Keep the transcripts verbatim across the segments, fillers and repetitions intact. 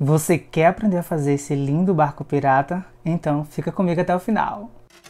Você quer aprender a fazer esse lindo barco pirata? Então fica comigo até o final.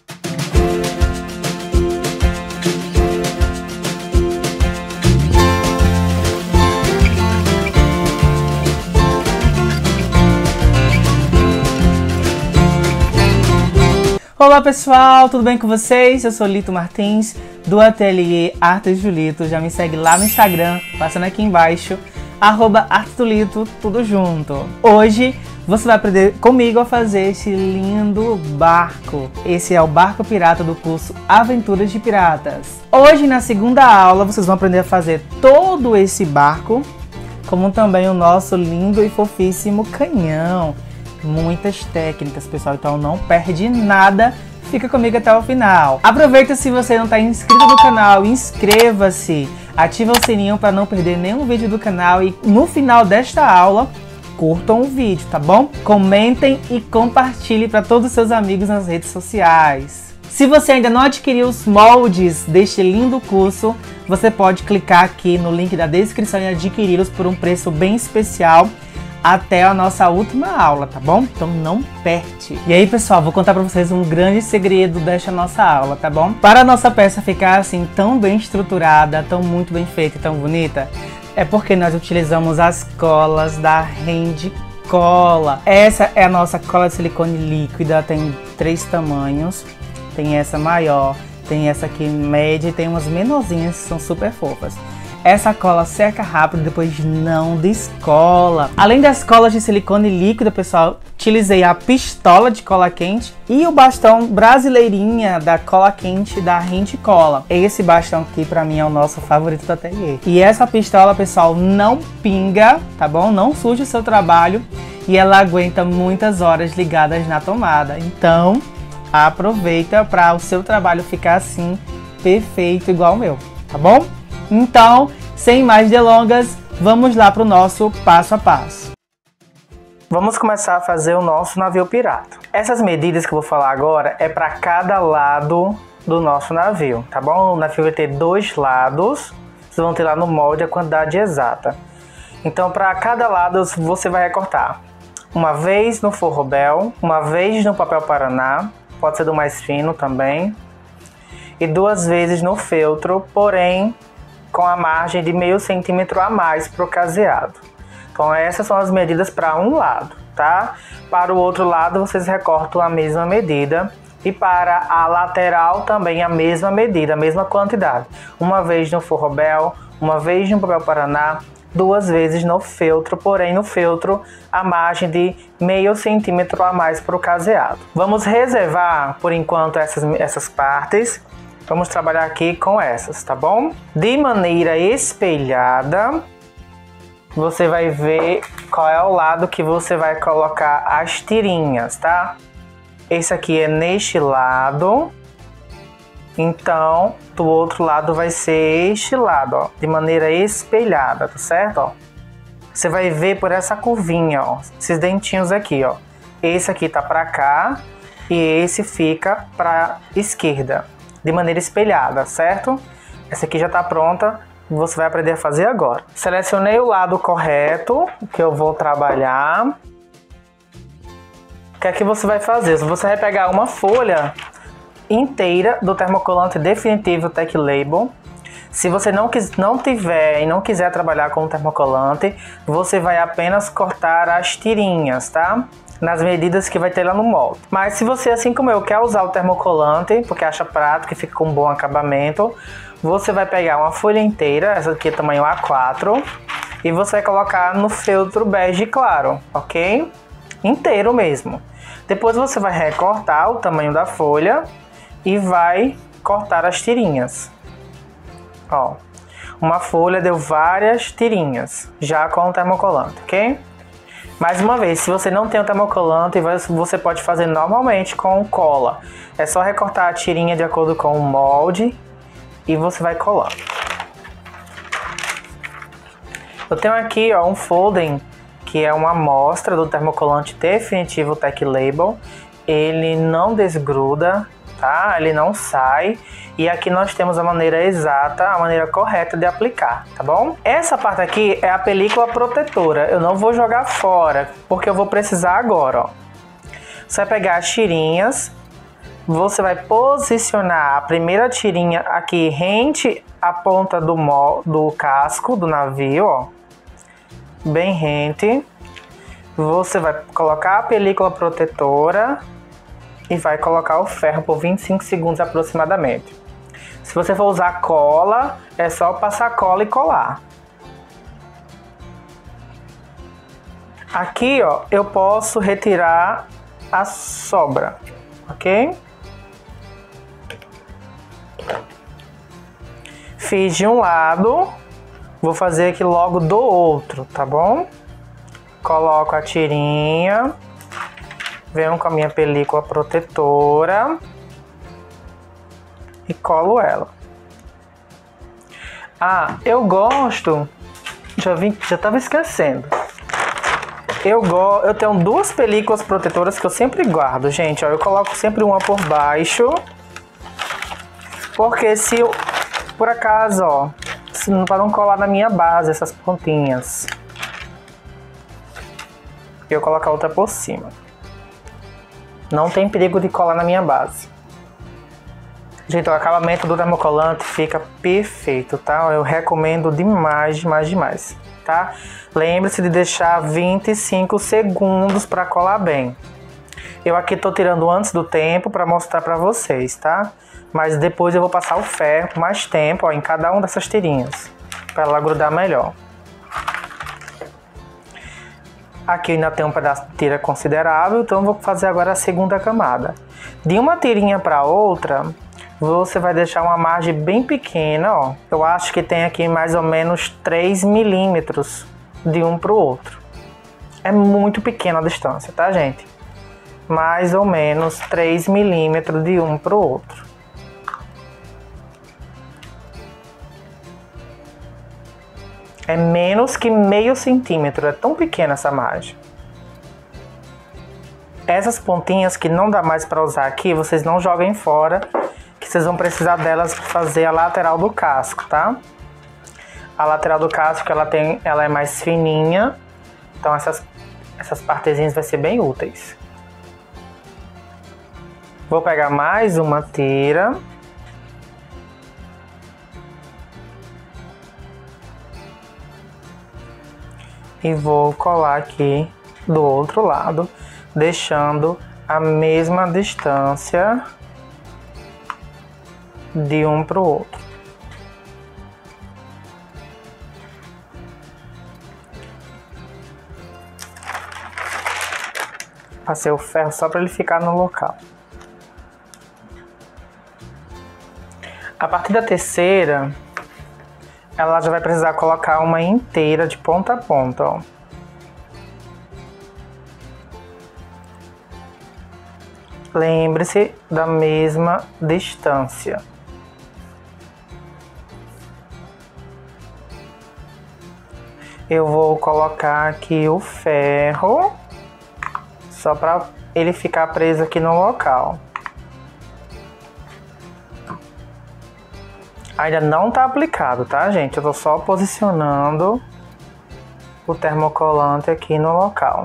Olá pessoal, tudo bem com vocês? Eu sou Lito Martins, do Ateliê Artes do Lito. Já me segue lá no Instagram, passando aqui embaixo, arroba Artes do Lito, tudo junto. Hoje você vai aprender comigo a fazer esse lindo barco. Esse é o barco pirata do curso Aventuras de Piratas. Hoje, na segunda aula, vocês vão aprender a fazer todo esse barco, como também o nosso lindo e fofíssimo canhão. Muitas técnicas, pessoal, então não perde nada, fica comigo até o final. Aproveita, se você não está inscrito no canal, inscreva-se, ativa o sininho para não perder nenhum vídeo do canal e no final desta aula, curtam o vídeo, tá bom? Comentem e compartilhem para todos os seus amigos nas redes sociais. Se você ainda não adquiriu os moldes deste lindo curso, você pode clicar aqui no link da descrição e adquiri-los por um preço bem especial, até a nossa última aula, tá bom? Então não perde. E aí, pessoal, vou contar pra vocês um grande segredo desta nossa aula, tá bom? Para a nossa peça ficar assim tão bem estruturada, tão muito bem feita e tão bonita, é porque nós utilizamos as colas da Rende Cola. Essa é a nossa cola de silicone líquida, tem três tamanhos. Tem essa maior, tem essa aqui média e tem umas menorzinhas que são super fofas. Essa cola seca rápido e depois não descola. Além das colas de silicone líquido, pessoal, utilizei a pistola de cola quente e o bastão brasileirinha da cola quente da Rende Cola. Esse bastão aqui pra mim é o nosso favorito do ateliê. E essa pistola, pessoal, não pinga, tá bom? Não suja o seu trabalho e ela aguenta muitas horas ligadas na tomada. Então, aproveita para o seu trabalho ficar assim, perfeito, igual o meu, tá bom? Então, sem mais delongas, vamos lá para o nosso passo a passo. Vamos começar a fazer o nosso navio pirata. Essas medidas que eu vou falar agora é para cada lado do nosso navio, tá bom? O navio vai ter dois lados, vocês vão ter lá no molde a quantidade exata. Então, para cada lado você vai recortar uma vez no forrobel, uma vez no papel paraná, pode ser do mais fino também, e duas vezes no feltro, porém com a margem de meio centímetro a mais para o caseado. Então essas são as medidas para um lado, tá? Para o outro lado vocês recortam a mesma medida e para a lateral também a mesma medida, a mesma quantidade. Uma vez no forrobel, uma vez no papel paraná, duas vezes no feltro, porém no feltro a margem de meio centímetro a mais para o caseado. Vamos reservar por enquanto essas, essas partes. Vamos trabalhar aqui com essas, tá bom? De maneira espelhada, você vai ver qual é o lado que você vai colocar as tirinhas, tá? Esse aqui é neste lado, então do outro lado vai ser este lado, ó, de maneira espelhada, tá certo? Ó, você vai ver por essa curvinha, ó, esses dentinhos aqui, ó. Esse aqui tá pra cá e esse fica pra esquerda, de maneira espelhada, certo? Essa aqui já tá pronta, você vai aprender a fazer agora. Selecionei o lado correto que eu vou trabalhar. O que é que você vai fazer? Você vai pegar uma folha inteira do termocolante definitivo Tech Label. Se você não, quis, não tiver e não quiser trabalhar com o termocolante, você vai apenas cortar as tirinhas, tá? Nas medidas que vai ter lá no molde. Mas se você, assim como eu, quer usar o termocolante, porque acha prático e fica com um bom acabamento, você vai pegar uma folha inteira, essa aqui é tamanho A quatro, e você vai colocar no feltro bege claro, ok? Inteiro mesmo. Depois você vai recortar o tamanho da folha e vai cortar as tirinhas. Ó, uma folha deu várias tirinhas, já com o termocolante, ok? Mais uma vez, se você não tem o termocolante, você pode fazer normalmente com cola. É só recortar a tirinha de acordo com o molde e você vai colar. Eu tenho aqui, ó, um Folden, que é uma amostra do termocolante definitivo Tech Label. Ele não desgruda, tá? Ele não sai. E aqui nós temos a maneira exata, a maneira correta de aplicar, tá bom? Essa parte aqui é a película protetora. Eu não vou jogar fora, porque eu vou precisar agora, ó. Você vai pegar as tirinhas, você vai posicionar a primeira tirinha aqui rente à ponta do, mo do casco do navio, ó. Bem rente. Você vai colocar a película protetora e vai colocar o ferro por vinte e cinco segundos aproximadamente. Se você for usar cola, é só passar cola e colar. Aqui, ó, eu posso retirar a sobra, ok? Fiz de um lado, vou fazer aqui logo do outro, tá bom? Coloco a tirinha, venho com a minha película protetora e colo ela. Ah, eu gosto, já vim, já tava esquecendo. Eu go, eu tenho duas películas protetoras que eu sempre guardo, gente. Ó, eu coloco sempre uma por baixo, porque se eu, por acaso, ó, para não colar na minha base essas pontinhas, eu coloco a outra por cima. Não tem perigo de colar na minha base. Gente, o acabamento do termocolante fica perfeito, tá? Eu recomendo demais, demais, demais, tá? Lembre-se de deixar vinte e cinco segundos para colar bem. Eu aqui tô tirando antes do tempo para mostrar para vocês, tá? Mas depois eu vou passar o ferro mais tempo, ó, em cada uma dessas tirinhas, para ela grudar melhor. Aqui ainda tem um pedaço de tira considerável, então vou fazer agora a segunda camada. De uma tirinha para outra, você vai deixar uma margem bem pequena, ó. Eu acho que tem aqui mais ou menos três milímetros de um para o outro. É muito pequena a distância, tá, gente? Mais ou menos três milímetros de um para o outro. É menos que meio centímetro, é tão pequena essa margem. Essas pontinhas que não dá mais para usar aqui, vocês não joguem fora, que vocês vão precisar delas para fazer a lateral do casco, tá? A lateral do casco, ela, tem, ela é mais fininha, então essas, essas partezinhas vai ser bem úteis. Vou pegar mais uma tira. E vou colar aqui do outro lado, deixando a mesma distância de um para o outro. Passei o ferro só para ele ficar no local. A partir da terceira, ela já vai precisar colocar uma inteira de ponta a ponta, ó. Lembre-se da mesma distância. Eu vou colocar aqui o ferro, só para ele ficar preso aqui no local. Ainda não tá aplicado, tá, gente? Eu tô só posicionando o termocolante aqui no local.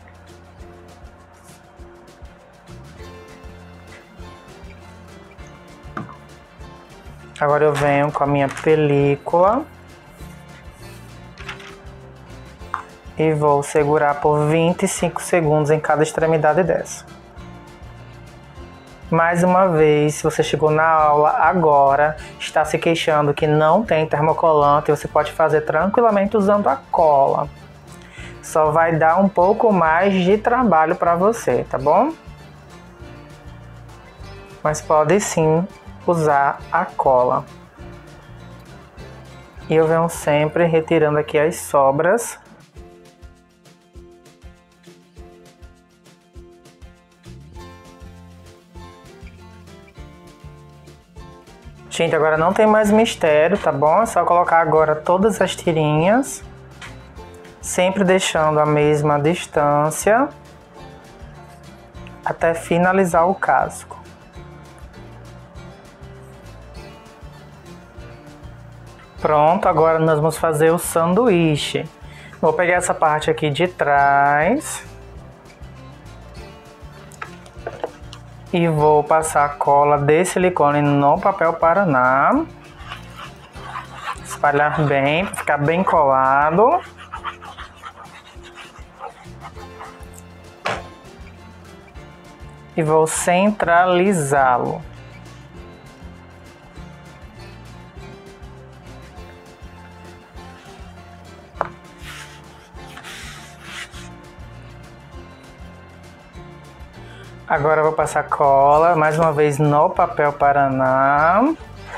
Agora eu venho com a minha película e vou segurar por vinte e cinco segundos em cada extremidade dessa. Mais uma vez, se você chegou na aula agora, está se queixando que não tem termocolante, você pode fazer tranquilamente usando a cola. Só vai dar um pouco mais de trabalho para você, tá bom? Mas pode sim usar a cola. E eu venho sempre retirando aqui as sobras. Gente, agora não tem mais mistério, tá bom? É só colocar agora todas as tirinhas, sempre deixando a mesma distância até finalizar o casco. Pronto, agora nós vamos fazer o sanduíche. Vou pegar essa parte aqui de trás e vou passar a cola de silicone no papel Paraná. Espalhar bem, para ficar bem colado. E vou centralizá-lo. Agora eu vou passar cola mais uma vez no papel Paraná.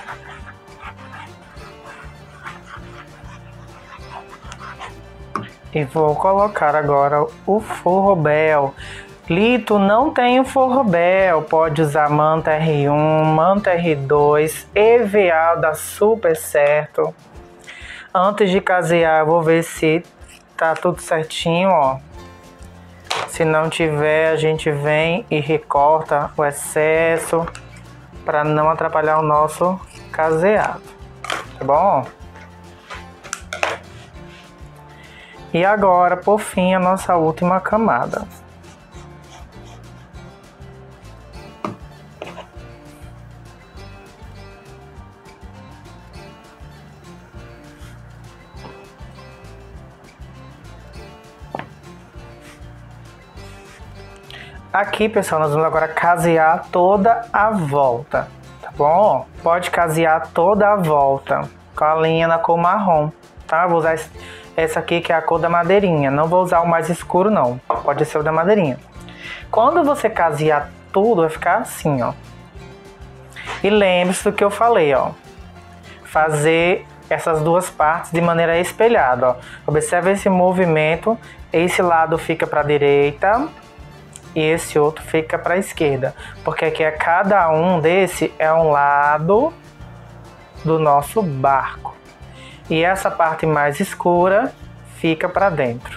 E vou colocar agora o forrobel. Lito, não tem o forrobel, pode usar manta R um, manta R dois, E V A dá super certo. Antes de casear, eu vou ver se tá tudo certinho, ó. Se não tiver, a gente vem e recorta o excesso para não atrapalhar o nosso caseado, tá bom? E agora, por fim, a nossa última camada. Aqui, pessoal, nós vamos agora casear toda a volta, tá bom? Pode casear toda a volta com a linha na cor marrom, tá? Vou usar essa aqui que é a cor da madeirinha, não vou usar o mais escuro não, pode ser o da madeirinha. Quando você casear tudo, vai ficar assim, ó. E lembre-se do que eu falei, ó. Fazer essas duas partes de maneira espelhada, ó. Observe esse movimento, esse lado fica para a direita e esse outro fica para a esquerda, porque aqui é cada um desse é um lado do nosso barco e essa parte mais escura fica para dentro.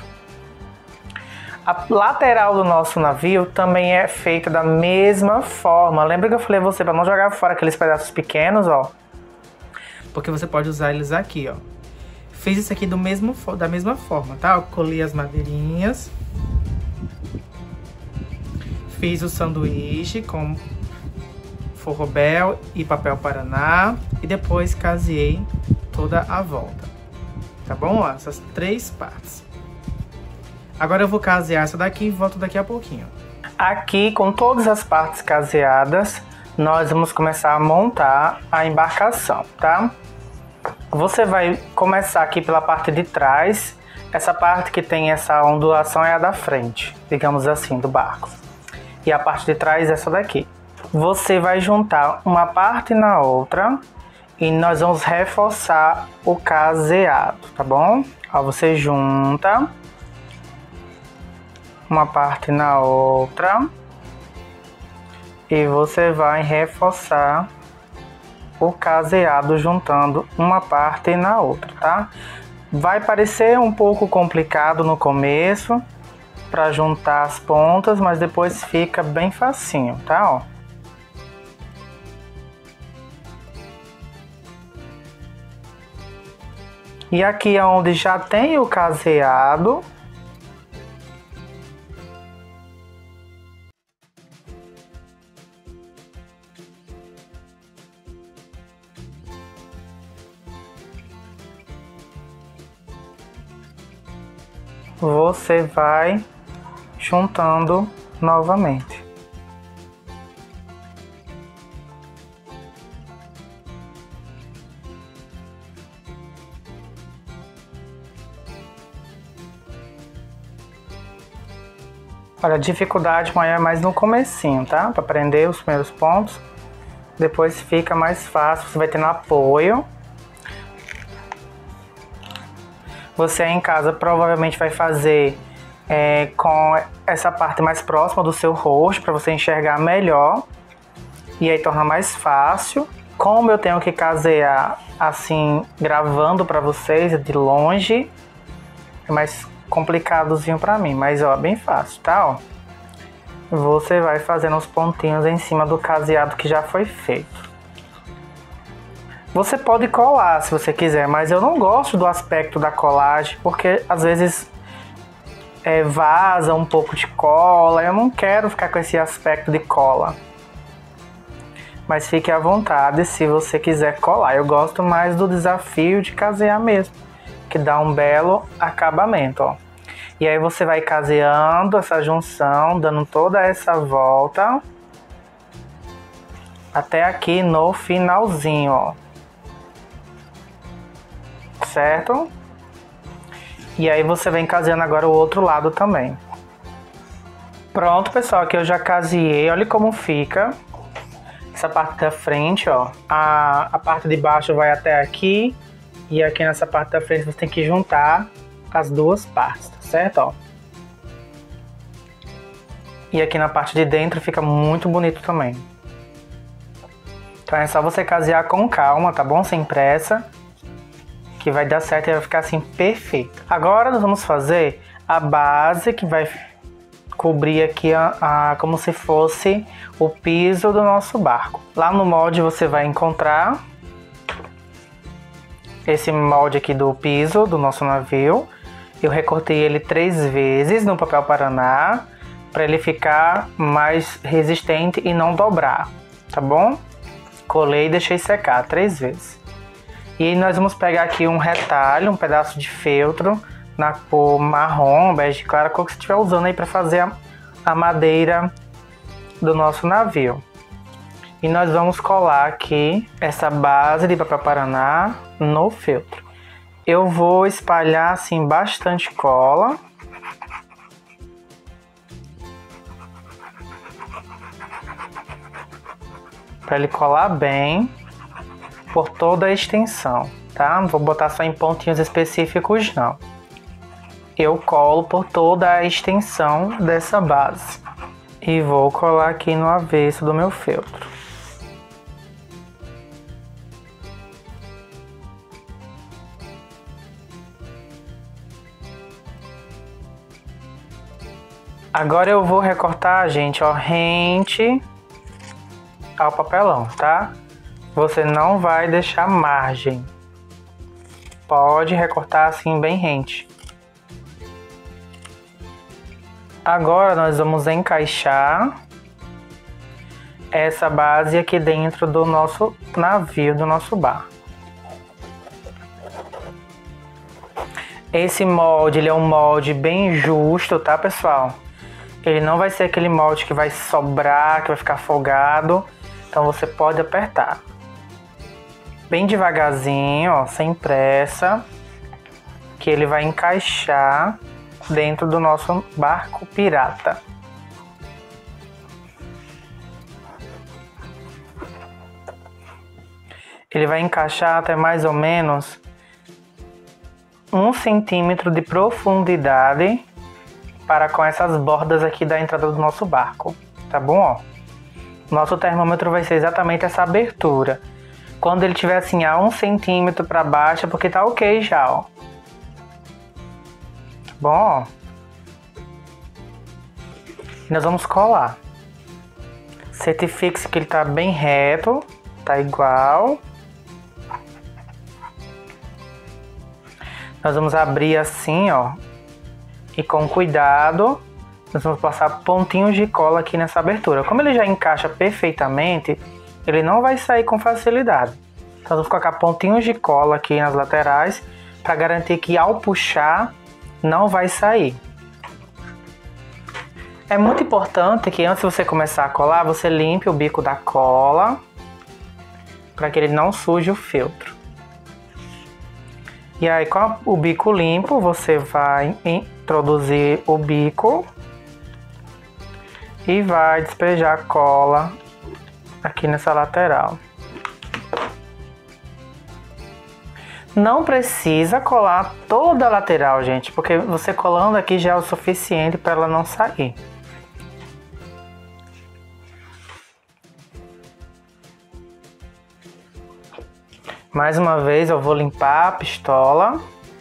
A lateral do nosso navio também é feita da mesma forma. Lembra que eu falei a você para não jogar fora aqueles pedaços pequenos, ó? Porque você pode usar eles aqui, ó. Fiz isso aqui do mesmo, da mesma forma, tá? Eu colhi as madeirinhas. Fiz o sanduíche com forrobel e papel Paraná e depois caseei toda a volta, tá bom? Ó, essas três partes. Agora eu vou casear essa daqui e volto daqui a pouquinho. Aqui, com todas as partes caseadas, nós vamos começar a montar a embarcação, tá? Você vai começar aqui pela parte de trás. Essa parte que tem essa ondulação é a da frente, digamos assim, do barco. E a parte de trás é essa daqui. Você vai juntar uma parte na outra e nós vamos reforçar o caseado, tá bom? Ó, você junta uma parte na outra e você vai reforçar o caseado juntando uma parte na outra, tá? Vai parecer um pouco complicado no começo para juntar as pontas, mas depois fica bem facinho, tá? Ó. E aqui é onde já tem o caseado, você vai juntando novamente. Olha, a dificuldade maior é mais no comecinho, tá? Para prender os primeiros pontos. Depois fica mais fácil, você vai tendo apoio. Você aí em casa provavelmente vai fazer é, com essa parte mais próxima do seu rosto para você enxergar melhor e aí torna mais fácil. Como eu tenho que casear assim, gravando para vocês de longe, é mais complicadozinho para mim, mas ó, bem fácil, tá? Ó. Você vai fazendo os pontinhos em cima do caseado que já foi feito. Você pode colar se você quiser, mas eu não gosto do aspecto da colagem, porque às vezes é, vaza um pouco de cola. Eu não quero ficar com esse aspecto de cola. Mas fique à vontade se você quiser colar. Eu gosto mais do desafio de casear mesmo, que dá um belo acabamento, ó. E aí você vai caseando essa junção, dando toda essa volta até aqui no finalzinho, ó. Certo? E aí você vem caseando agora o outro lado também. Pronto, pessoal, aqui eu já caseei. Olha como fica essa parte da frente, ó. A, a parte de baixo vai até aqui. E aqui nessa parte da frente você tem que juntar as duas partes, tá certo? Ó. E aqui na parte de dentro fica muito bonito também. Então é só você casear com calma, tá bom? Sem pressa, que vai dar certo e vai ficar assim perfeito. Agora nós vamos fazer a base, que vai cobrir aqui a, a, como se fosse o piso do nosso barco. Lá no molde você vai encontrar esse molde aqui do piso do nosso navio. Eu recortei ele três vezes no papel Paraná, para ele ficar mais resistente e não dobrar, tá bom? Colei e deixei secar três vezes. E nós vamos pegar aqui um retalho, um pedaço de feltro na cor marrom, bege clara, a cor que você estiver usando aí para fazer a, a madeira do nosso navio. E nós vamos colar aqui essa base de papel Paraná no feltro. Eu vou espalhar assim bastante cola. Para ele colar bem por toda a extensão, tá? Não vou botar só em pontinhos específicos, não. Eu colo por toda a extensão dessa base. E vou colar aqui no avesso do meu feltro. Agora eu vou recortar, gente, ó, rente ao papelão, tá? Você não vai deixar margem. Pode recortar assim bem rente. Agora nós vamos encaixar essa base aqui dentro do nosso navio, do nosso barco. Esse molde, ele é um molde bem justo, tá, pessoal? Ele não vai ser aquele molde que vai sobrar, que vai ficar folgado. Então você pode apertar bem devagarzinho, ó, sem pressa, que ele vai encaixar dentro do nosso barco pirata. Ele vai encaixar até mais ou menos um centímetro de profundidade para com essas bordas aqui da entrada do nosso barco, tá bom? Ó, nosso termômetro vai ser exatamente essa abertura. Quando ele tiver assim a um centímetro para baixo, é porque tá ok já, ó. Tá bom, ó. E nós vamos colar. Certifique-se que ele tá bem reto, tá igual. Nós vamos abrir assim, ó. E com cuidado, nós vamos passar pontinhos de cola aqui nessa abertura. Como ele já encaixa perfeitamente, ele não vai sair com facilidade. Então vamos colocar pontinhos de cola aqui nas laterais, para garantir que ao puxar, não vai sair. É muito importante que antes de você começar a colar, você limpe o bico da cola, para que ele não suje o feltro. E aí, com o bico limpo, você vai introduzir o bico e vai despejar cola aqui nessa lateral. Não precisa colar toda a lateral, gente, porque você colando aqui já é o suficiente para ela não sair. Mais uma vez eu vou limpar a pistola.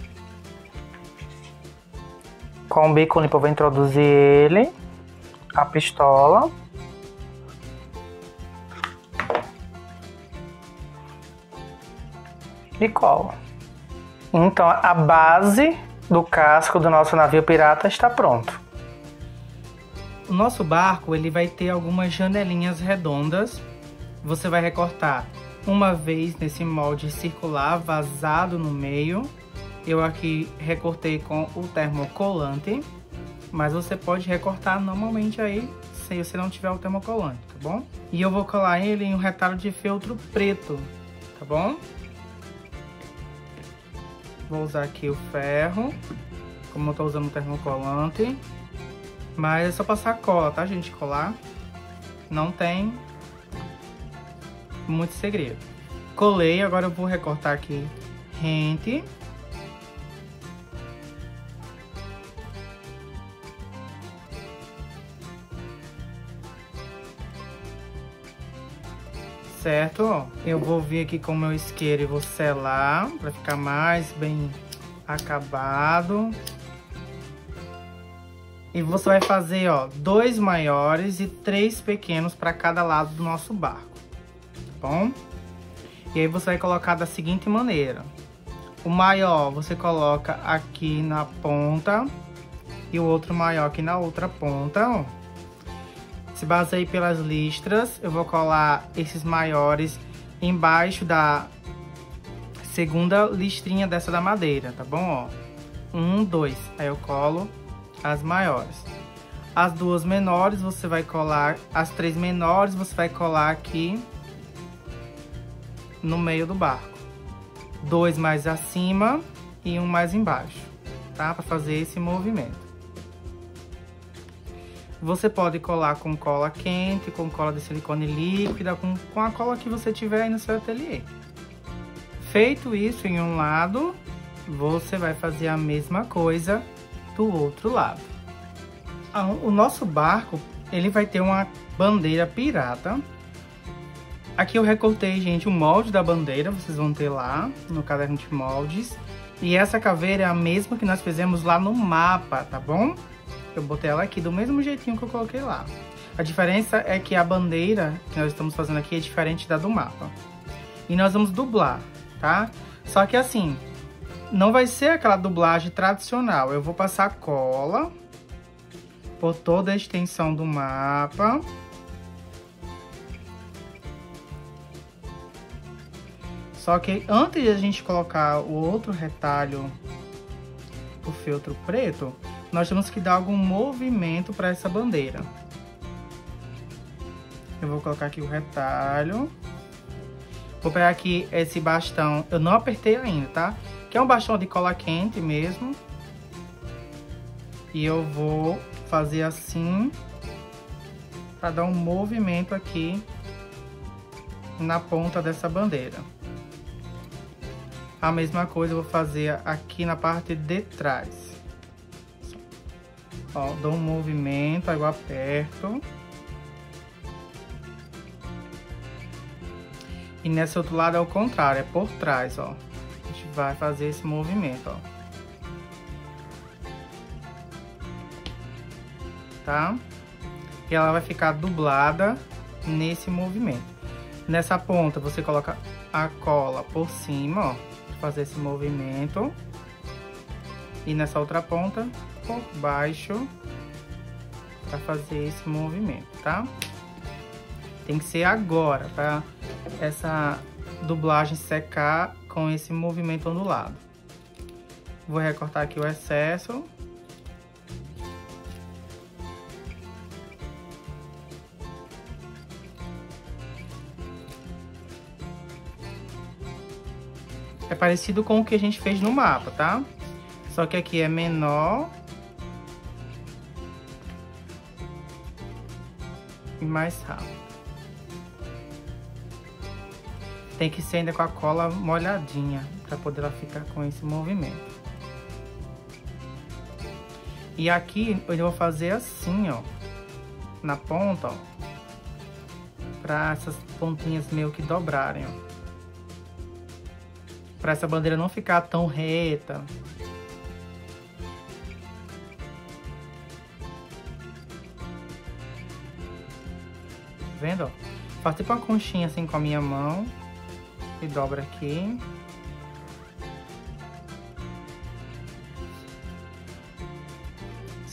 Com o bico limpo eu vou introduzir ele, a pistola. e colo. Então a base do casco do nosso navio pirata está pronto. O nosso barco ele vai ter algumas janelinhas redondas. Você vai recortar uma vez nesse molde circular vazado no meio. Eu aqui recortei com o termocolante, mas você pode recortar normalmente aí se você não tiver o termocolante, tá bom? E eu vou colar ele em um retalho de feltro preto, tá bom? Vou usar aqui o ferro, como eu tô usando o termocolante. Mas é só passar cola, tá, gente? Colar. Não tem muito segredo. Colei, agora eu vou recortar aqui rente. Certo? Eu vou vir aqui com o meu isqueiro e vou selar para ficar mais bem acabado. E você vai fazer, ó, dois maiores e três pequenos para cada lado do nosso barco, tá bom? E aí você vai colocar da seguinte maneira. O maior você coloca aqui na ponta e o outro maior aqui na outra ponta, ó. Se baseie pelas listras, eu vou colar esses maiores embaixo da segunda listrinha dessa da madeira, tá bom? Ó, um, dois, aí eu colo as maiores. As duas menores você vai colar, as três menores você vai colar aqui no meio do barco. Dois mais acima e um mais embaixo, tá? Para fazer esse movimento. Você pode colar com cola quente, com cola de silicone líquida, com, com a cola que você tiver aí no seu ateliê. Feito isso em um lado, você vai fazer a mesma coisa do outro lado. O nosso barco, ele vai ter uma bandeira pirata. Aqui eu recortei, gente, o molde da bandeira, vocês vão ter lá no caderno de moldes. E essa caveira é a mesma que nós fizemos lá no mapa, tá bom? Eu botei ela aqui do mesmo jeitinho que eu coloquei lá. A diferença é que a bandeira que nós estamos fazendo aqui é diferente da do mapa. E nós vamos dublar, tá? Só que assim, não vai ser aquela dublagem tradicional. Eu vou passar cola por toda a extensão do mapa. Só que antes de a gente colocar o outro retalho, o feltro preto, nós temos que dar algum movimento para essa bandeira. Eu vou colocar aqui o retalho. Vou pegar aqui esse bastão, eu não apertei ainda, tá? Que é um bastão de cola quente mesmo. E eu vou fazer assim, para dar um movimento aqui na ponta dessa bandeira. A mesma coisa eu vou fazer aqui na parte de trás. Ó, dou um movimento, aí eu aperto. E nesse outro lado é o contrário, é por trás, ó. A gente vai fazer esse movimento, ó. Tá? E ela vai ficar dublada nesse movimento. Nessa ponta você coloca a cola por cima, ó, pra fazer esse movimento. E nessa outra ponta por baixo para fazer esse movimento, tá? Tem que ser agora para essa dublagem secar com esse movimento ondulado. Vou recortar aqui o excesso. É parecido com o que a gente fez no mapa, tá? Só que aqui é menor e mais rápido. Tem que ser ainda com a cola molhadinha para poder ela ficar com esse movimento. E aqui eu vou fazer assim, ó, na ponta, ó, para essas pontinhas meio que dobrarem, ó. Para essa bandeira não ficar tão reta. Vendo, ó? Faço tipo uma conchinha assim com a minha mão e dobra aqui.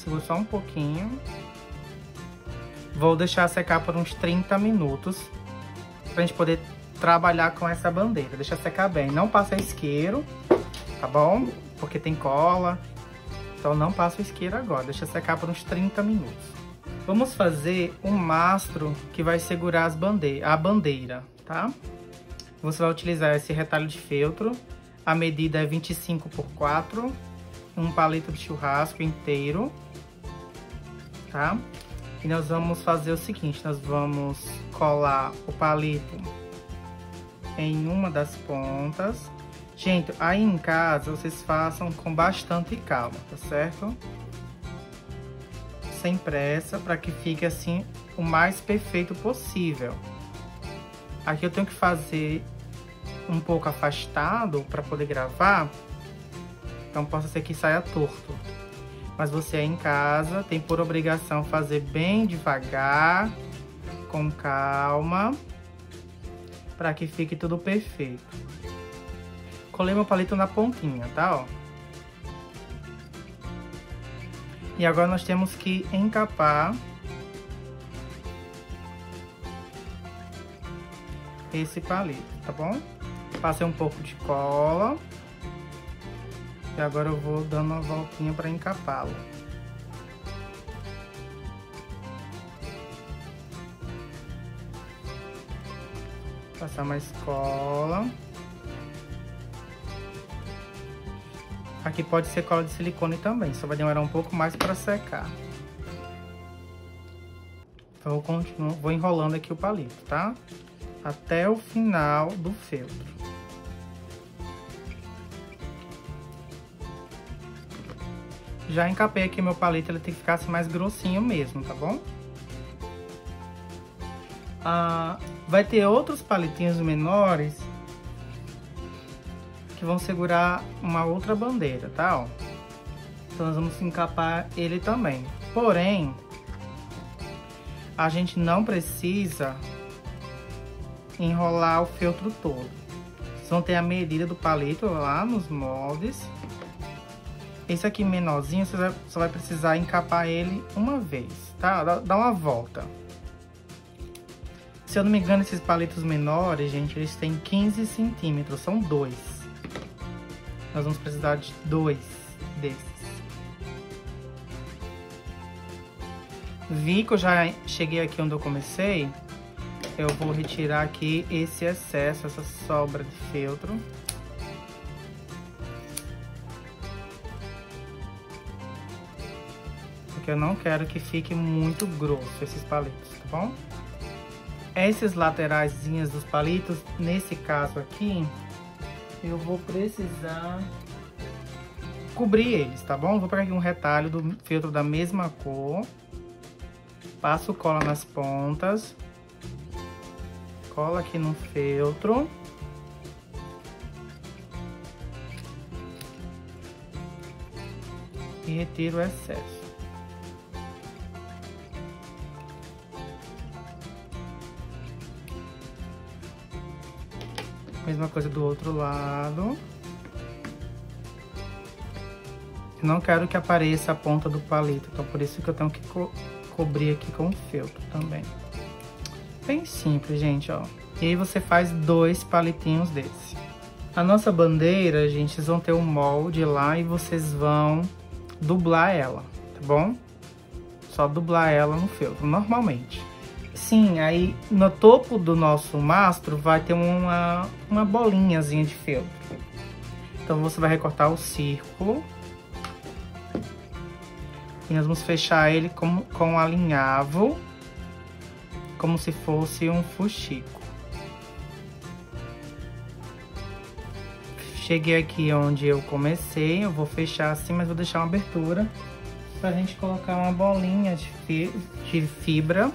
seguro só um pouquinho. Vou deixar secar por uns trinta minutos, pra gente poder trabalhar com essa bandeira. Deixa secar bem. Não passa isqueiro, tá bom? Porque tem cola. Então não passa o isqueiro agora. Deixa secar por uns trinta minutos. Vamos fazer um mastro que vai segurar as bandeira, a bandeira, tá? Você vai utilizar esse retalho de feltro. A medida é vinte e cinco por quatro. Um palito de churrasco inteiro, tá? E nós vamos fazer o seguinte, nós vamos colar o palito em uma das pontas. Gente, aí em casa vocês façam com bastante calma, tá certo? Sem pressa, para que fique assim o mais perfeito possível. Aqui eu tenho que fazer um pouco afastado para poder gravar, então possa ser que saia torto. Mas você aí em casa tem por obrigação fazer bem devagar, com calma, para que fique tudo perfeito. Colei meu palito na pontinha, tá? Ó. E agora nós temos que encapar esse palito, tá bom? Passei um pouco de cola. E agora eu vou dando uma voltinha para encapá-lo. Passar mais cola. Aqui pode ser cola de silicone também, só vai demorar um pouco mais para secar. Então eu continuo, vou enrolando aqui o palito, tá? Até o final do feltro. Já encapei aqui meu palito, ele tem que ficar assim mais grossinho mesmo, tá bom? Ah, vai ter outros palitinhos menores que vão segurar uma outra bandeira, tá? Ó. Então nós vamos encapar ele também. Porém, a gente não precisa enrolar o feltro todo. Vocês vão ter a medida do palito lá nos moldes. Esse aqui menorzinho, você vai, só vai precisar encapar ele uma vez, tá? Dá, dá uma volta. Se eu não me engano, esses palitos menores, gente, eles têm quinze centímetros, são dois. Nós vamos precisar de dois desses. Vi que eu já cheguei aqui onde eu comecei. Eu vou retirar aqui esse excesso, essa sobra de feltro. Porque eu não quero que fique muito grosso esses palitos, tá bom? Esses lateraisinhos dos palitos, nesse caso aqui, eu vou precisar cobrir eles, tá bom? Vou pegar aqui um retalho do feltro da mesma cor. Passo cola nas pontas. Cola aqui no feltro. E retiro o excesso. Mesma coisa do outro lado. Eu não quero que apareça a ponta do palito, então por isso que eu tenho que co cobrir aqui com o feltro também. Bem simples, gente, ó. E aí você faz dois palitinhos desse. A nossa bandeira, gente, vocês vão ter um molde lá e vocês vão dublar ela, tá bom? Só dublar ela no feltro, normalmente. Sim, aí no topo do nosso mastro vai ter uma, uma bolinhazinha de feltro. Então você vai recortar o círculo. E nós vamos fechar ele com, com alinhavo, como se fosse um fuxico. Cheguei aqui onde eu comecei, eu vou fechar assim, mas vou deixar uma abertura pra gente colocar uma bolinha de, fi, de fibra.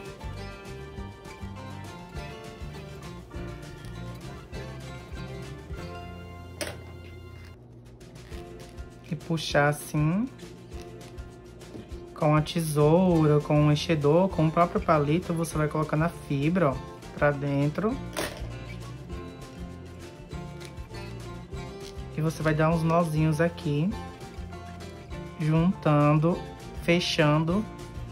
E puxar assim, com a tesoura, com o enchedor, com o próprio palito, você vai colocar na fibra, ó, pra dentro. E você vai dar uns nozinhos aqui, juntando fechando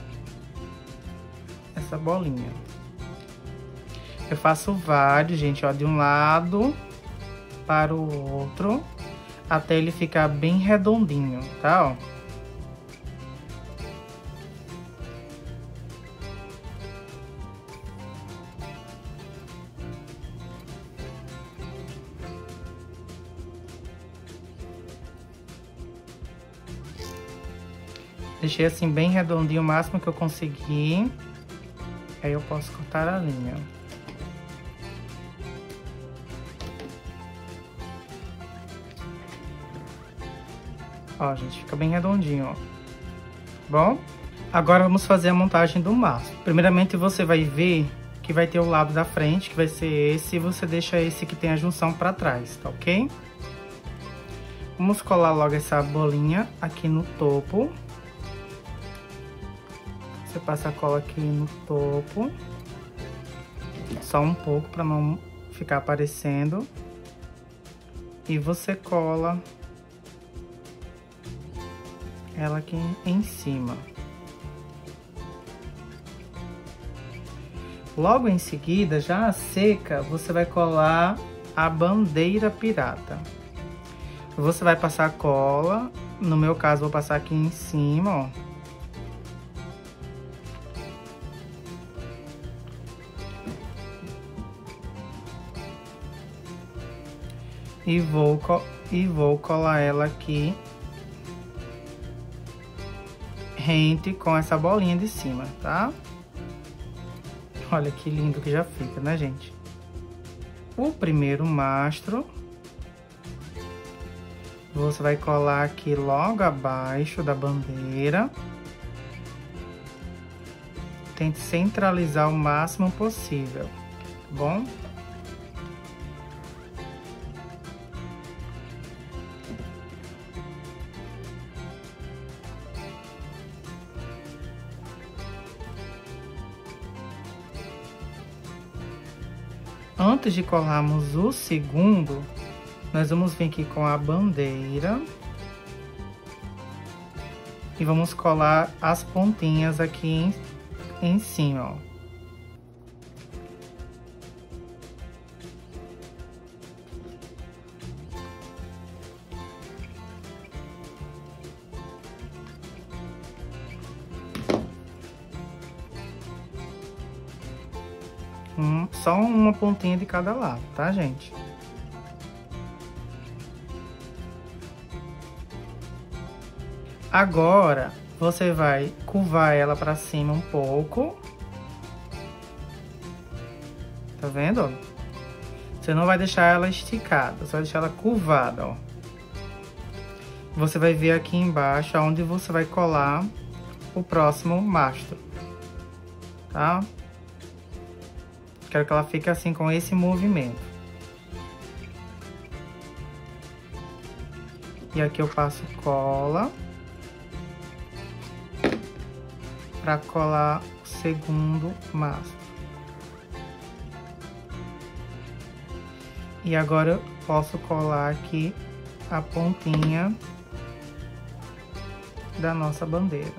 essa bolinha. Eu faço vários, gente, ó, de um lado para o outro, até ele ficar bem redondinho, tá, ó? Deixei assim bem redondinho o máximo que eu consegui. Aí eu posso cortar a linha. Ó, gente, fica bem redondinho, ó. Bom, agora vamos fazer a montagem do mastro. Primeiramente você vai ver que vai ter o lado da frente, que vai ser esse, e você deixa esse que tem a junção pra trás, tá ok? Vamos colar logo essa bolinha aqui no topo. Você passa a cola aqui no topo, só um pouco para não ficar aparecendo. E você cola ela aqui em cima. Logo em seguida, já seca, você vai colar a bandeira pirata. Você vai passar a cola, no meu caso vou passar aqui em cima, ó. E vou, e vou colar ela aqui rente com essa bolinha de cima, tá? Olha que lindo que já fica, né, gente? O primeiro mastro, você vai colar aqui logo abaixo da bandeira. Tente centralizar o máximo possível, tá bom? Antes de colarmos o segundo, nós vamos vir aqui com a bandeira e vamos colar as pontinhas aqui em, em cima, ó. Um, só uma pontinha de cada lado, tá, gente? Agora, você vai curvar ela pra cima um pouco. Tá vendo? Você não vai deixar ela esticada, você vai deixar ela curvada, ó. Você vai ver aqui embaixo onde você vai colar o próximo mastro, tá? Quero que ela fique assim, com esse movimento. E aqui eu passo cola para colar o segundo mastro. E agora eu posso colar aqui a pontinha da nossa bandeira.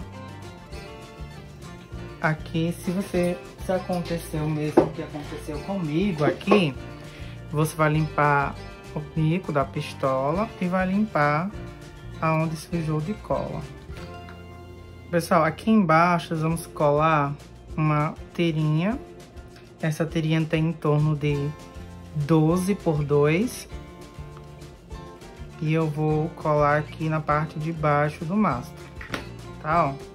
Aqui, se você... Se aconteceu mesmo que aconteceu comigo aqui, você vai limpar o bico da pistola e vai limpar aonde sujou de cola. Pessoal, aqui embaixo nós vamos colar uma tirinha. Essa tirinha tem em torno de doze por dois. E eu vou colar aqui na parte de baixo do mastro, tá, ó?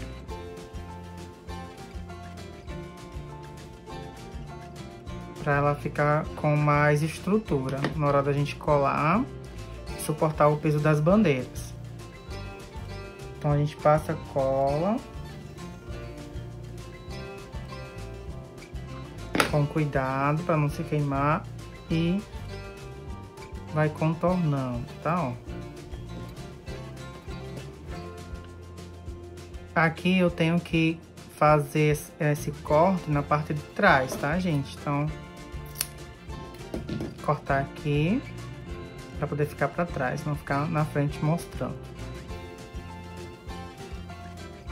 Pra ela ficar com mais estrutura na hora da gente colar e suportar o peso das bandeiras. Então a gente passa cola com cuidado para não se queimar e vai contornando, tá, ó? Aqui eu tenho que fazer esse corte na parte de trás, tá, gente? Então cortar aqui para poder ficar para trás, não ficar na frente mostrando.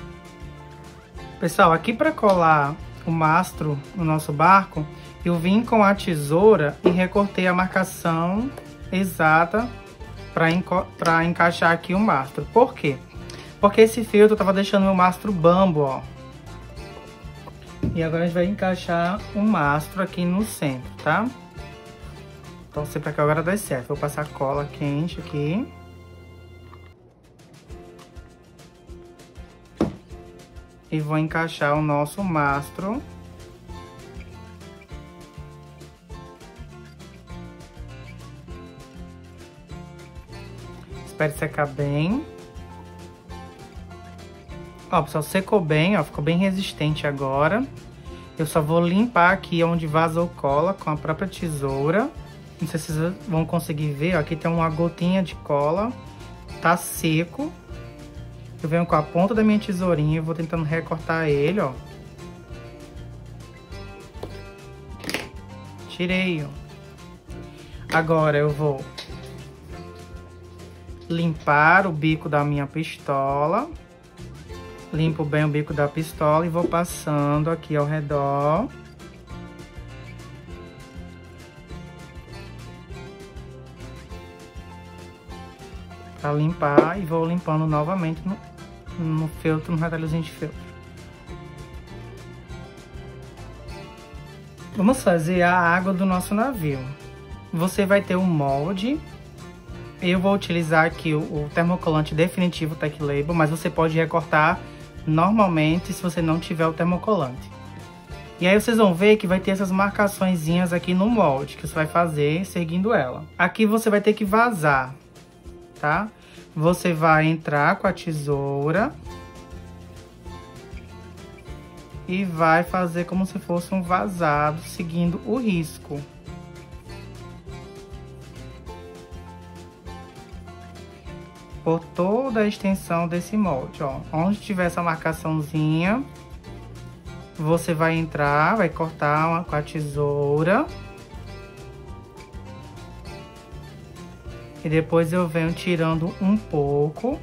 Pessoal, aqui para colar o mastro no nosso barco, eu vim com a tesoura e recortei a marcação exata para enco para encaixar aqui o mastro. Por quê? Porque esse feltro tava deixando meu mastro bambo, ó. E agora a gente vai encaixar o mastro aqui no centro, tá? Então, se pra que agora dá certo. Vou passar cola quente aqui. E vou encaixar o nosso mastro. Espere secar bem. Ó, pessoal, secou bem, ó, ficou bem resistente agora. Eu só vou limpar aqui onde vazou cola com a própria tesoura. Não sei se vocês vão conseguir ver, ó, aqui tem uma gotinha de cola. Tá seco. Eu venho com a ponta da minha tesourinha e vou tentando recortar ele, ó. Tirei, ó. Agora eu vou limpar o bico da minha pistola. Limpo bem o bico da pistola e vou passando aqui ao redor. Pra limpar, e vou limpando novamente no, no feltro, no retalhozinho de feltro. Vamos fazer a água do nosso navio. Você vai ter um molde. Eu vou utilizar aqui o, o termocolante definitivo Tech Label, mas você pode recortar normalmente se você não tiver o termocolante. E aí vocês vão ver que vai ter essas marcaçõezinhas aqui no molde que você vai fazer seguindo ela. Aqui você vai ter que vazar, tá? Você vai entrar com a tesoura e vai fazer como se fosse um vazado seguindo o risco. Por toda a extensão desse molde, ó. Onde tiver essa marcaçãozinha, você vai entrar, vai cortar uma, com a tesoura. E depois eu venho tirando um pouco.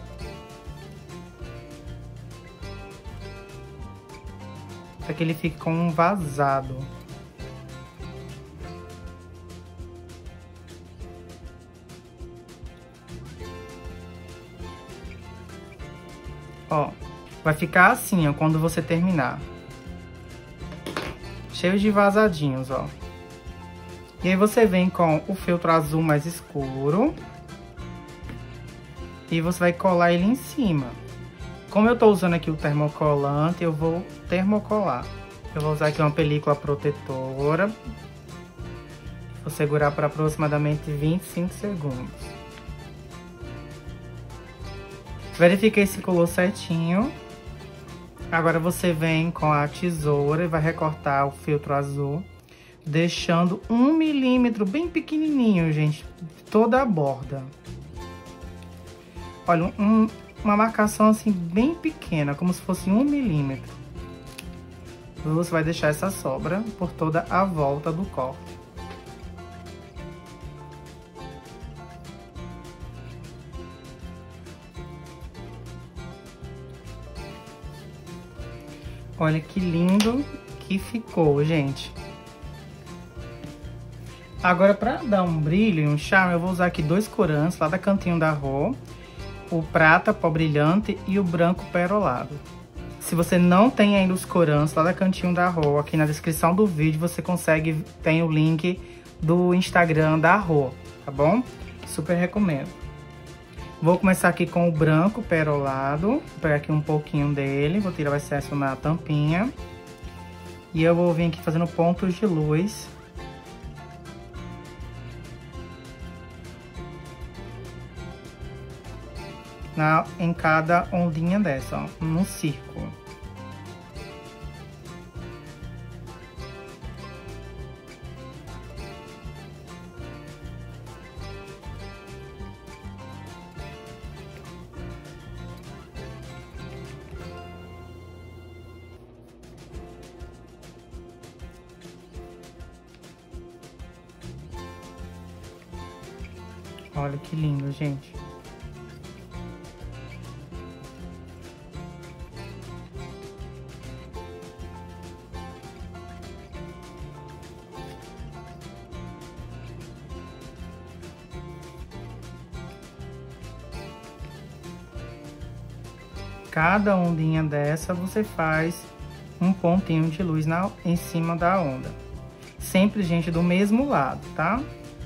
Para que ele fique com um vazado. Ó, vai ficar assim, ó, quando você terminar. Cheio de vazadinhos, ó. E aí você vem com o feltro azul mais escuro. E você vai colar ele em cima. Como eu tô usando aqui o termocolante, eu vou termocolar. Eu vou usar aqui uma película protetora. Vou segurar por aproximadamente vinte e cinco segundos. Verifiquei se colou certinho. Agora você vem com a tesoura e vai recortar o feltro azul, deixando um milímetro bem pequenininho, gente, toda a borda. Olha, um, uma marcação assim bem pequena, como se fosse um milímetro. Você vai deixar essa sobra por toda a volta do corte. Olha que lindo que ficou, gente. Agora, para dar um brilho e um charme, eu vou usar aqui dois corantes lá da Cantinho da Rô. O prata pó brilhante e o branco perolado. Se você não tem ainda os corantes lá da Cantinho da Rô, aqui na descrição do vídeo você consegue, tem o link do Instagram da Rô, tá bom? Super recomendo. Vou começar aqui com o branco perolado. Vou pegar aqui um pouquinho dele, vou tirar o excesso na tampinha. E eu vou vir aqui fazendo pontos de luz. Na, em cada ondinha dessa, ó, num círculo. Olha que lindo, gente. Cada ondinha dessa você faz um pontinho de luz na, em cima da onda. Sempre, gente, do mesmo lado, tá?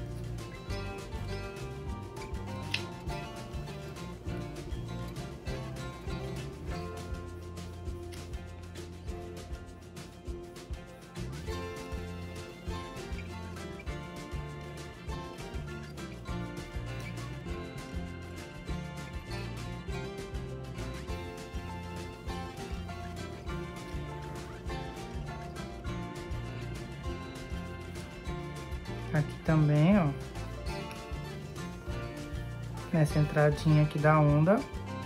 Aqui também, ó, nessa entradinha aqui da onda.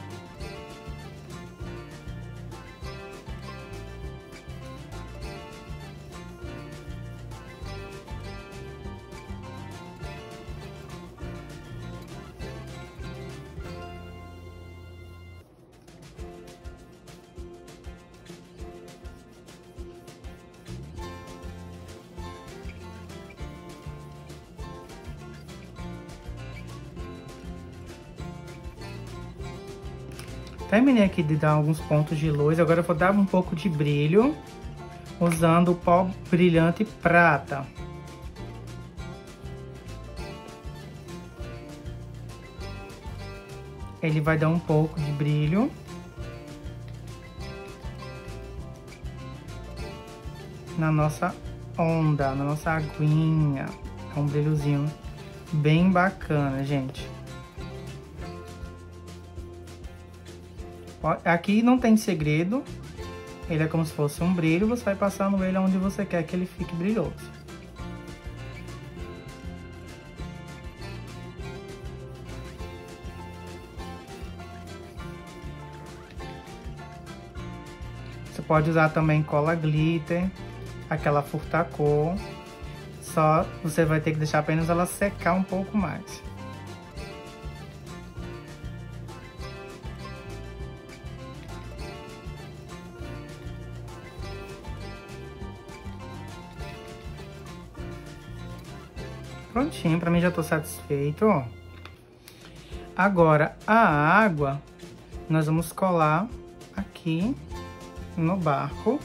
Terminei aqui de dar alguns pontos de luz, agora eu vou dar um pouco de brilho usando o pó brilhante prata. Ele vai dar um pouco de brilho. Na nossa onda, na nossa aguinha. É um brilhozinho bem bacana, gente. Aqui não tem segredo, ele é como se fosse um brilho, você vai passando ele onde você quer que ele fique brilhoso. Você pode usar também cola glitter, aquela furta-cor, só você vai ter que deixar apenas ela secar um pouco mais. Prontinho, pra mim já tô satisfeito, ó. Agora, a água, nós vamos colar aqui no barco.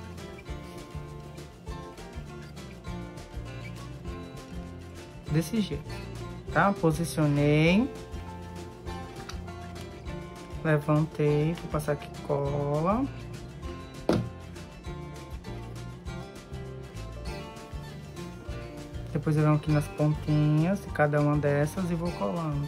Desse jeito, tá? Posicionei. Levantei, vou passar aqui cola. Depois eu venho aqui nas pontinhas de cada uma dessas e vou colando.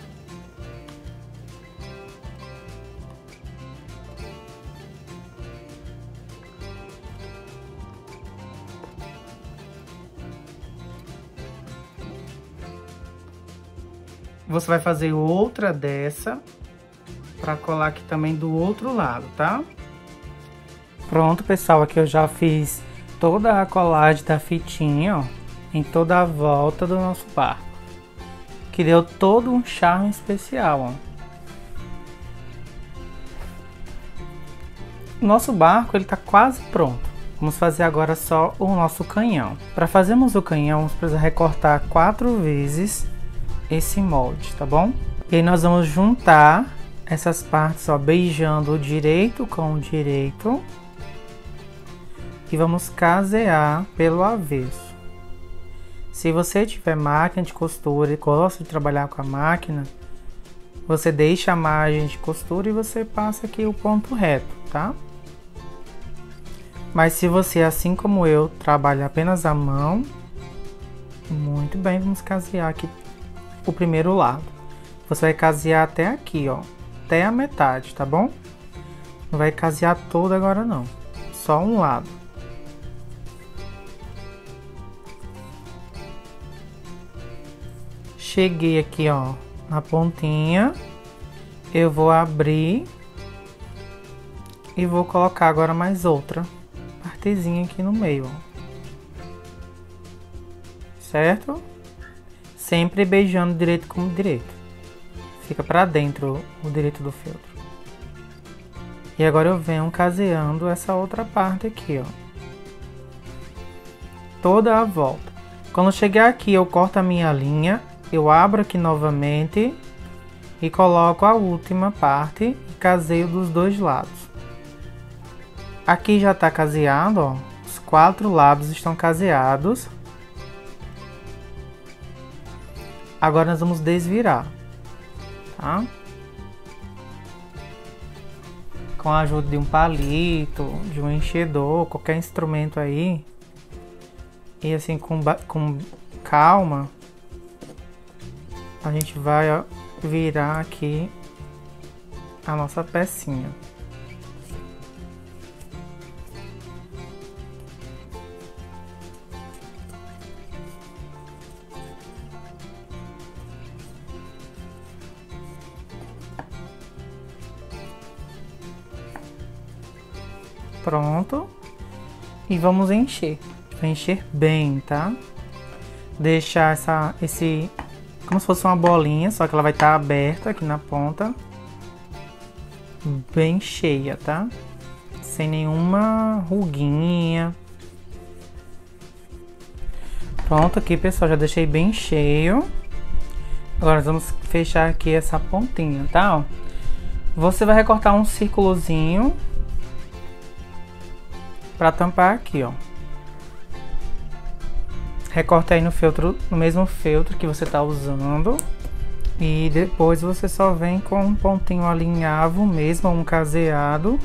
Você vai fazer outra dessa para colar aqui também do outro lado, tá? Pronto, pessoal, aqui eu já fiz toda a colagem da fitinha, ó, em toda a volta do nosso barco, que deu todo um charme especial, ó. Nosso barco ele tá quase pronto. Vamos fazer agora só o nosso canhão. Para fazermos o canhão, vamos precisar recortar quatro vezes esse molde, tá bom? E aí nós vamos juntar essas partes, ó, beijando o direito com o direito e vamos casear pelo avesso. Se você tiver máquina de costura e gosta de trabalhar com a máquina, você deixa a margem de costura e você passa aqui o ponto reto, tá? Mas se você, assim como eu, trabalha apenas à mão, muito bem, vamos casear aqui o primeiro lado. Você vai casear até aqui, ó, até a metade, tá bom? Não vai casear todo agora não, só um lado. Cheguei aqui, ó, na pontinha, eu vou abrir e vou colocar agora mais outra partezinha aqui no meio, ó. Certo? Sempre beijando direito com direito. Fica pra dentro o direito do feltro. E agora eu venho caseando essa outra parte aqui, ó. Toda a volta. Quando chegar aqui, eu corto a minha linha. Eu abro aqui novamente e coloco a última parte e caseio dos dois lados. Aqui já tá caseado, ó. Os quatro lados estão caseados. Agora nós vamos desvirar, tá? Com a ajuda de um palito, de um enchedor, qualquer instrumento aí. E assim, com, com calma, a gente vai, ó, virar aqui a nossa pecinha. Pronto. E vamos encher. Vai encher bem, tá? Deixar essa, esse, como se fosse uma bolinha, só que ela vai estar aberta aqui na ponta. Bem cheia, tá? Sem nenhuma ruguinha. Pronto aqui, pessoal, já deixei bem cheio. Agora nós vamos fechar aqui essa pontinha, tá? Ó, você vai recortar um círculozinho para tampar aqui, ó. Recorta aí no feltro, no mesmo feltro que você tá usando. E depois você só vem com um pontinho alinhavo mesmo, um caseado.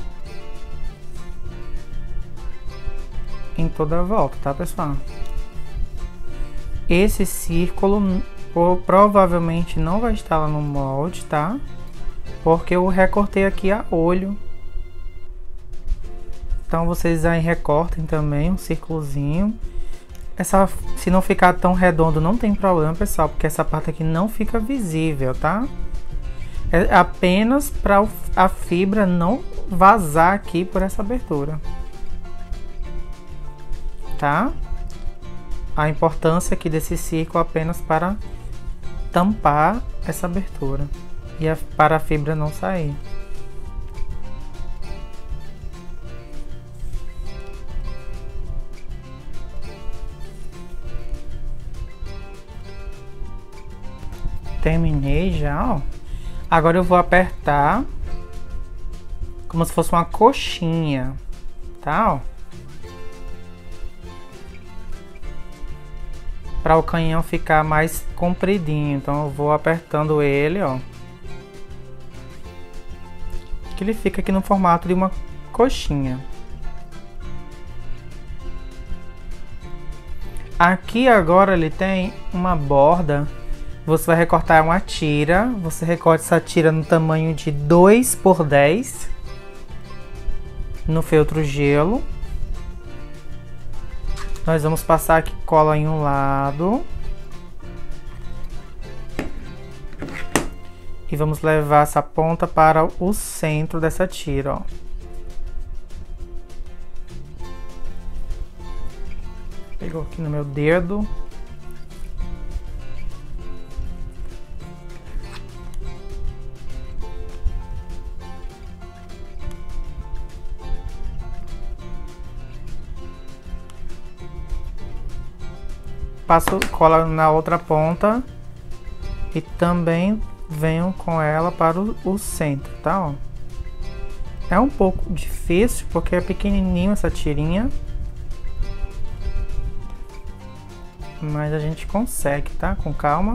Em toda a volta, tá, pessoal? Esse círculo provavelmente não vai estar lá no molde, tá? Porque eu recortei aqui a olho. Então vocês aí recortem também um círculozinho. Essa, se não ficar tão redondo não tem problema, pessoal, porque essa parte aqui não fica visível, tá? É apenas para a fibra não vazar aqui por essa abertura, tá? A importância aqui desse círculo apenas para tampar essa abertura e a, para a fibra não sair. Terminei já, ó. Agora eu vou apertar como se fosse uma coxinha, tá, ó. Para o canhão ficar mais compridinho, então eu vou apertando ele, ó. Que ele fica aqui no formato de uma coxinha. Aqui agora ele tem uma borda. Você vai recortar uma tira, você recorta essa tira no tamanho de dois por dez no feltro gelo. Nós vamos passar aqui cola em um lado e vamos levar essa ponta para o centro dessa tira, ó. Pegou aqui no meu dedo. Passo cola na outra ponta e também venho com ela para o, o centro, tá? Ó. É um pouco difícil porque é pequenininho essa tirinha, mas a gente consegue, tá? Com calma.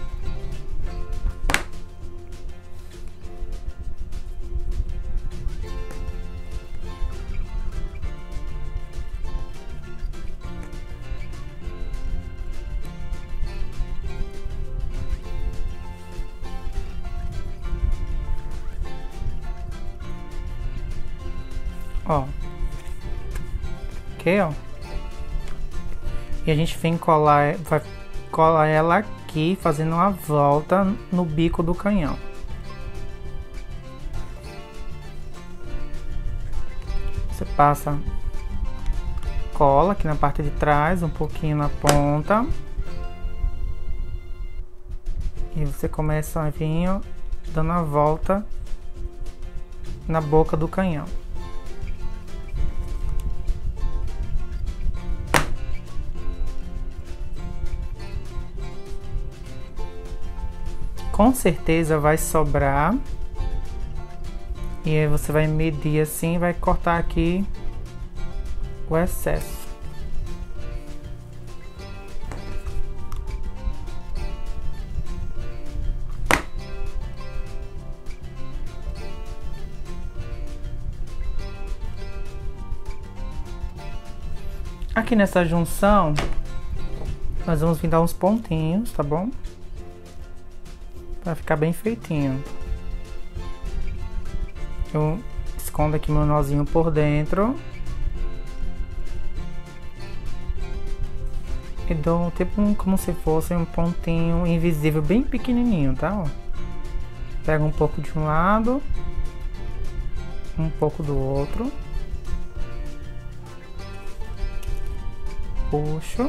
Ó, ok, ó. E a gente vem colar, vai colar ela aqui, fazendo uma volta no bico do canhão. Você passa cola aqui na parte de trás, um pouquinho na ponta. E você começa a vir, ó, dando a volta na boca do canhão. Com certeza vai sobrar. E aí você vai medir assim, vai cortar aqui o excesso. Aqui nessa junção, nós vamos vir dar uns pontinhos, tá bom? Pra ficar bem feitinho. Eu escondo aqui meu nozinho por dentro. E dou tipo um, como se fosse um pontinho invisível bem pequenininho, tá? Ó. Pego um pouco de um lado, um pouco do outro. Puxo.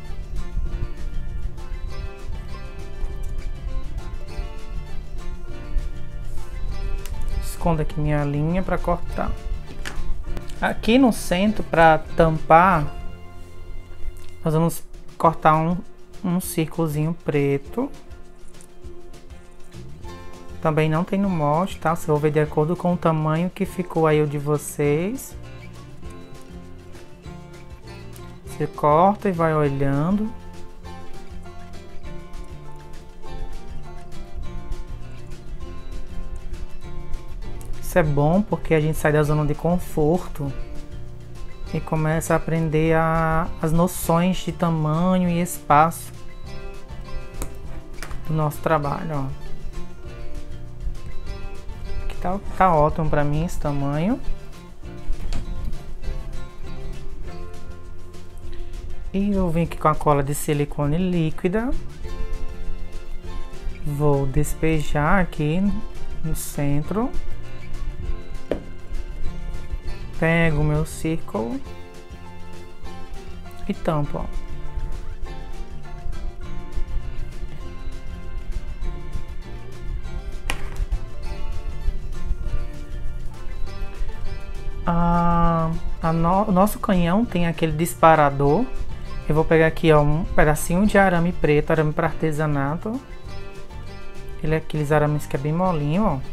Escondo aqui minha linha para cortar. Aqui no centro, para tampar, nós vamos cortar um, um círculozinho preto. Também não tem no molde, tá? Você vai ver de acordo com o tamanho que ficou aí o de vocês. Você corta e vai olhando. Isso é bom porque a gente sai da zona de conforto e começa a aprender a, as noções de tamanho e espaço do nosso trabalho, ó. Aqui tá, tá ótimo pra mim esse tamanho. E eu venho aqui com a cola de silicone líquida. Vou despejar aqui no centro. Pego o meu círculo e tampo, ó. Ah, a no, o nosso canhão tem aquele disparador. Eu vou pegar aqui, ó, um pedacinho de arame preto, arame para artesanato. Ele é aqueles arames que é bem molinho, ó.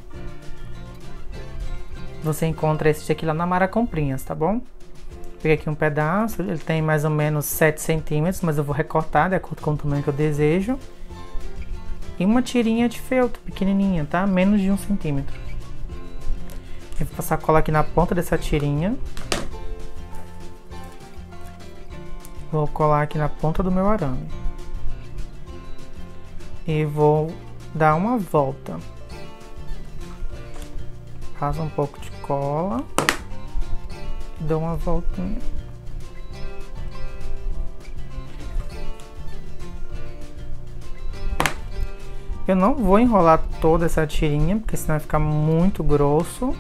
Você encontra esse aqui lá na Mara Comprinhas, tá bom? Peguei aqui um pedaço, ele tem mais ou menos sete centímetros, mas eu vou recortar de acordo com o tamanho que eu desejo. E uma tirinha de feltro, pequenininha, tá? Menos de um centímetro. Eu vou passar a cola aqui na ponta dessa tirinha. Vou colar aqui na ponta do meu arame. E vou dar uma volta. Passo um pouco de cola. E dou uma voltinha. Eu não vou enrolar toda essa tirinha, porque senão vai ficar muito grosso.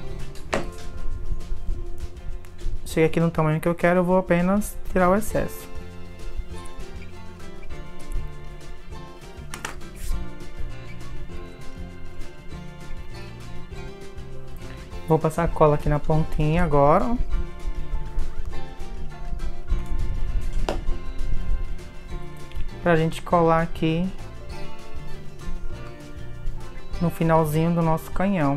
Chega aqui no tamanho que eu quero, eu vou apenas tirar o excesso. Vou passar a cola aqui na pontinha agora, ó. Pra gente colar aqui no finalzinho do nosso canhão.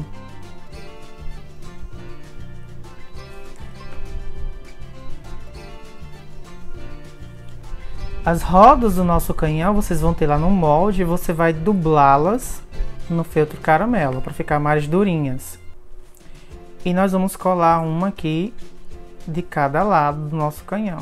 As rodas do nosso canhão vocês vão ter lá no molde e você vai dublá-las no feltro caramelo para ficar mais durinhas. E nós vamos colar uma aqui de cada lado do nosso canhão.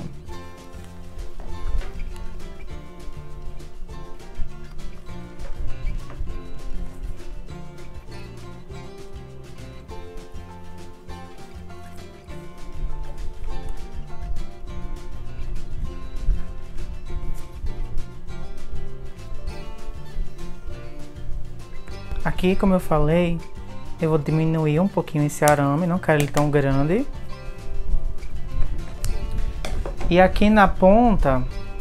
Aqui, como eu falei, eu vou diminuir um pouquinho esse arame, não quero ele tão grande. E aqui na ponta,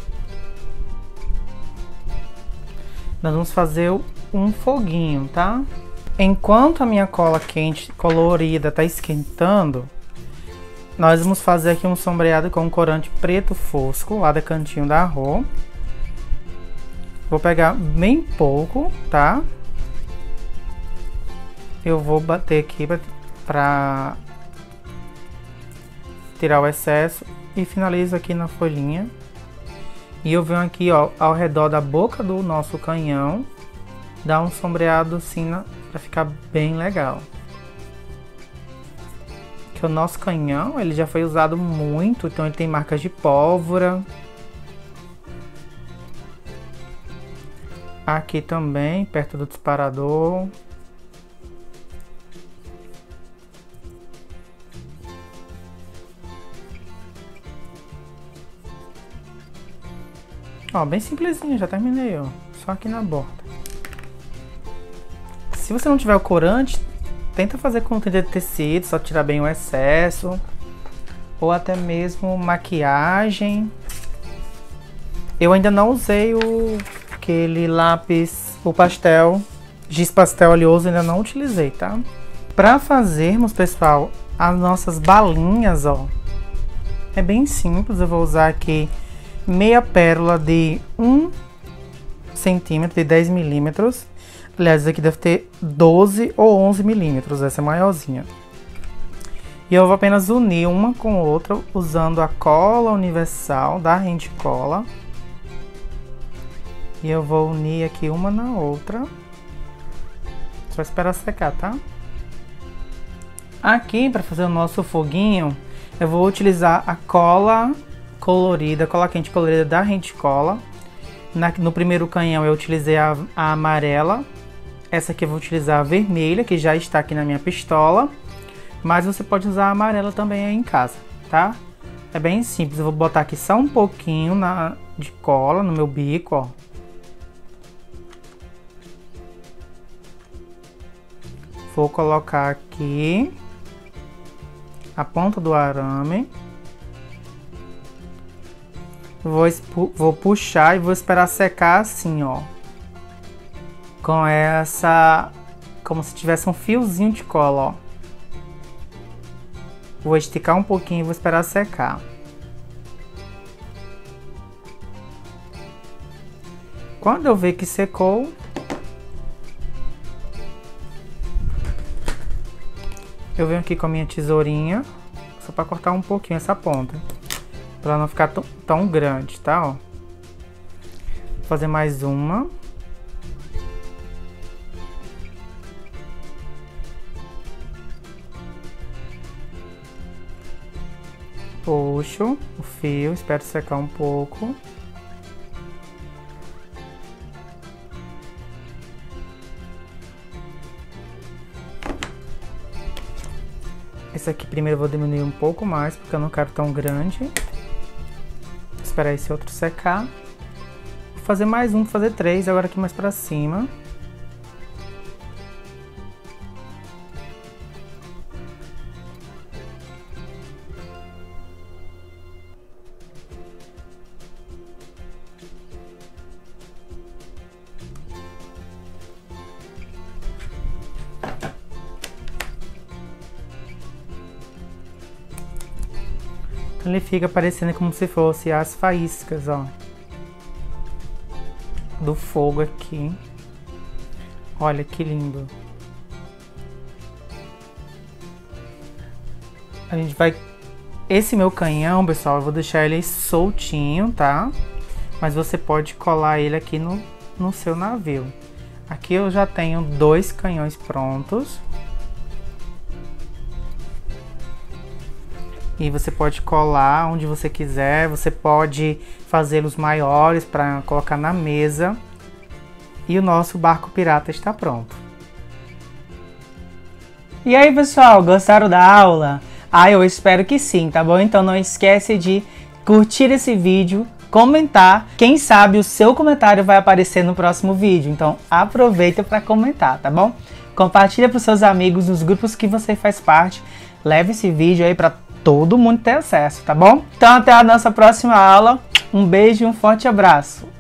nós vamos fazer um foguinho, tá? Enquanto a minha cola quente colorida tá esquentando, nós vamos fazer aqui um sombreado com um corante preto fosco, lá da Cantinho da Rô. Vou pegar bem pouco, tá? Eu vou bater aqui pra tirar o excesso e finalizo aqui na folhinha. E eu venho aqui, ó, ao redor da boca do nosso canhão, dar um sombreado assim na, pra ficar bem legal. Que o nosso canhão, ele já foi usado muito, então ele tem marcas de pólvora. Aqui também, perto do disparador. Ó, bem simplesinho, já terminei, ó. Só aqui na borda. Se você não tiver o corante, tenta fazer com tinta de tecido, só tirar bem o excesso. Ou até mesmo maquiagem. Eu ainda não usei o aquele lápis, o pastel, giz pastel oleoso, ainda não utilizei, tá? Pra fazermos, pessoal, as nossas balinhas, ó, é bem simples. Eu vou usar aqui meia pérola de um centímetro, de dez milímetros. Aliás, essa aqui deve ter doze ou onze milímetros, essa é maiorzinha. E eu vou apenas unir uma com outra usando a cola universal da Rende Cola. E eu vou unir aqui uma na outra. Só esperar secar, tá? Aqui, para fazer o nosso foguinho, eu vou utilizar a cola colorida, cola quente colorida da Rende Cola. Na, no primeiro canhão eu utilizei a, a amarela. Essa aqui eu vou utilizar a vermelha, que já está aqui na minha pistola. Mas você pode usar a amarela também aí em casa, tá? É bem simples. Eu vou botar aqui só um pouquinho na, de cola no meu bico, ó. Vou colocar aqui a ponta do arame. Vou, vou puxar e vou esperar secar assim, ó. Com essa... como se tivesse um fiozinho de cola, ó. Vou esticar um pouquinho e vou esperar secar. Quando eu ver que secou, eu venho aqui com a minha tesourinha, só para cortar um pouquinho essa ponta, para não ficar tão, tão grande, tá? Ó. Vou fazer mais uma. Puxo o fio, espero secar um pouco. Esse aqui primeiro eu vou diminuir um pouco mais, porque eu não quero tão grande. Vou esperar esse outro secar. Vou fazer mais um, vou fazer três agora aqui mais pra cima. Ele fica parecendo como se fosse as faíscas, ó, do fogo aqui. Olha que lindo. A gente vai... Esse meu canhão, pessoal, eu vou deixar ele soltinho, tá? Mas você pode colar ele aqui no, no seu navio. Aqui eu já tenho dois canhões prontos. E você pode colar onde você quiser, você pode fazê-los maiores para colocar na mesa. E o nosso barco pirata está pronto. E aí, pessoal, gostaram da aula? Ah, eu espero que sim, tá bom? Então não esquece de curtir esse vídeo, comentar. Quem sabe o seu comentário vai aparecer no próximo vídeo. Então aproveita para comentar, tá bom? Compartilha para os seus amigos nos grupos que você faz parte. Leve esse vídeo aí para todo mundo ter acesso, tá bom? Então até a nossa próxima aula. Um beijo e um forte abraço.